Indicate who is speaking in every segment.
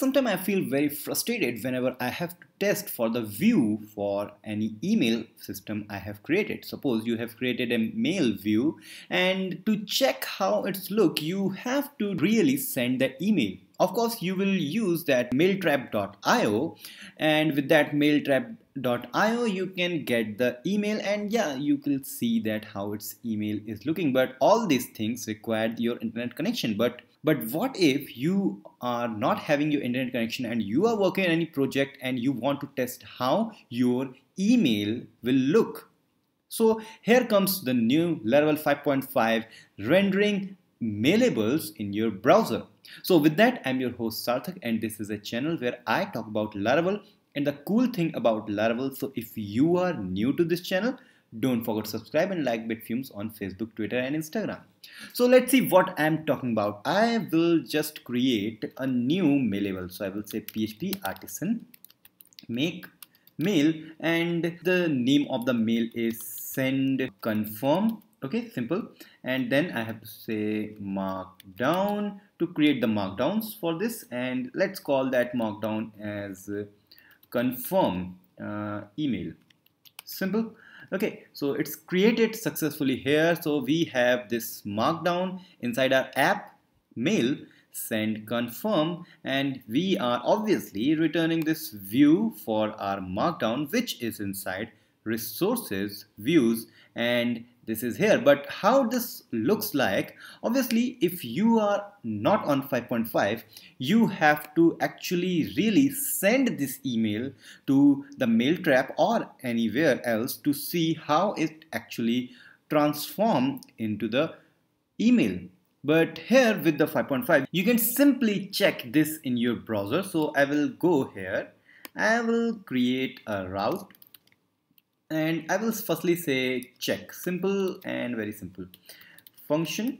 Speaker 1: sometimes I feel very frustrated whenever I have to test for the view for any email system I have created. Suppose you have created a mail view, and to check how it's look, you have to really send the email. Of course, you will use that mailtrap.io, and with that mailtrap.io you can get the email, and yeah, you will see that how its email is looking. But all these things require your internet connection. But what if you are not having your internet connection and you are working on any project and you want to test how your email will look? So here comes the new Laravel 5.5 rendering mailables in your browser. So with that, I'm your host Sarthak, and this is a channel where I talk about Laravel and the cool thing about Laravel. So if you are new to this channel, don't forget to subscribe and like Bitfumes on Facebook, Twitter and Instagram. So let's see what I'm talking about. I will just create a new mailable. So I will say PHP artisan make mail, and the name of the mail is send confirm. Okay, simple. And then I have to say markdown to create the markdowns for this, and let's call that markdown as confirm email. Simple. Okay, so it's created successfully here. So we have this markdown inside our app mail send confirm, and we are obviously returning this view for our markdown, which is inside resources views, and this is here. But how this looks like, obviously if you are not on 5.5, you have to actually really send this email to the mail trap or anywhere else to see how it actually transform into the email. But here with the 5.5, you can simply check this in your browser. So I will go here, I will create a route, and I will firstly say check, simple and very simple function,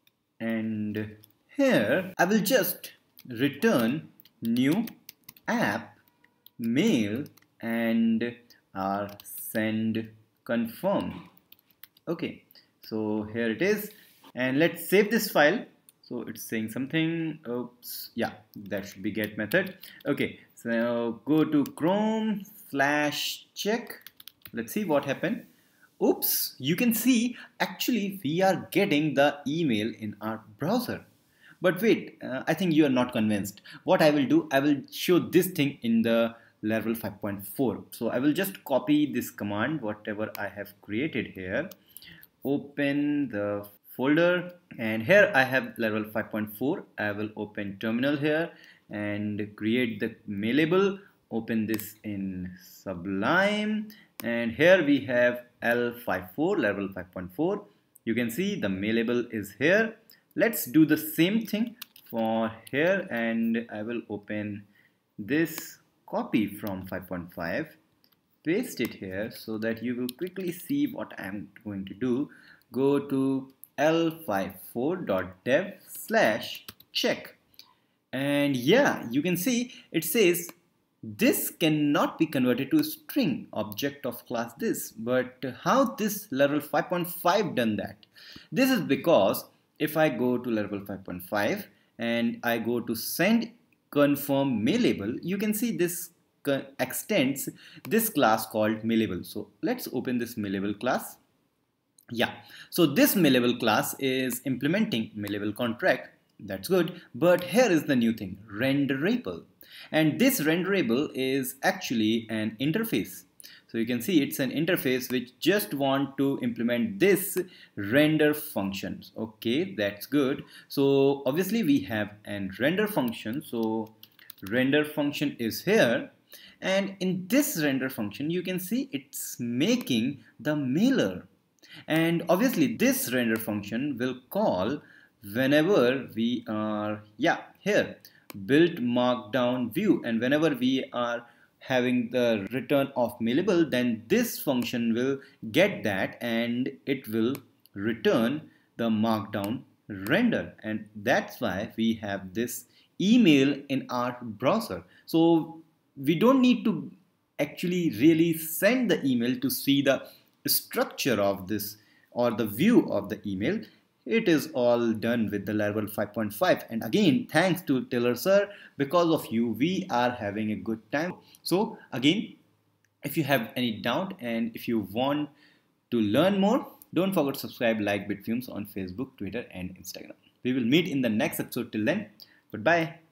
Speaker 1: and here I will just return new app mail and our send confirm. Okay, so here it is, and let's save this file. So it's saying something. Oops, yeah, that should be get method. Okay, so go to Chrome /check. Let's see what happened. Oops, you can see actually we are getting the email in our browser. But wait, I think you are not convinced. What I will do, I will show this thing in the Laravel 5.4. So I will just copy this command, whatever I have created here. Open the folder, and here I have Laravel 5.4. I will open terminal here and create the mailable. Open this in Sublime, and here we have L54 Laravel 5.4. You can see the mailable is here. Let's do the same thing for here, and I will open this copy from 5.5, paste it here so that you will quickly see what I'm going to do. Go to l54.dev/check, and yeah, you can see it says this cannot be converted to a string object of class this. But how this Laravel 5.5 done that? This is because if I go to Laravel 5.5 and I go to send confirm mailable, you can see this extends this class called mailable. So let's open this mailable class. Yeah, so this mailable class is implementing mailable contract. That's good, but here is the new thing, renderable. And this renderable is actually an interface. So you can see it's an interface which just want to implement this render functions. Okay, that's good. So obviously we have an render function. So render function is here, and in this render function you can see it's making the mailer. And obviously this render function will call whenever we are here build markdown view, and whenever we are having the return of mailable, then this function will get that and it will return the markdown render, and that's why we have this email in our browser. So we don't need to actually really send the email to see the structure of this or the view of the email. It is all done with the Laravel 5.5. And again, thanks to Taylor sir, because of you, we are having a good time. So again, if you have any doubt and if you want to learn more, don't forget to subscribe, like Bitfumes on Facebook, Twitter, and Instagram. We will meet in the next episode. Till then, goodbye.